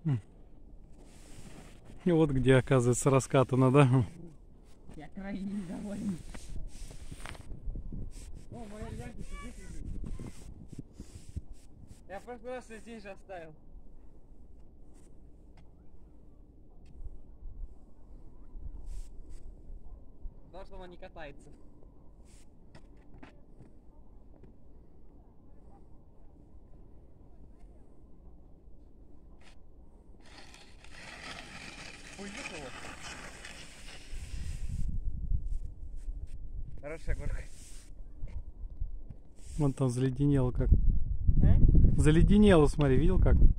И вот где, оказывается, раскатано, да? Я крайне недоволен. О, моя лянка сидит. Я в прошлый раз здесь же оставил. Потому что он не катается. Уехал. Хорошая горка. Вон там заледенело как. А? Заледенело, смотри, видел как?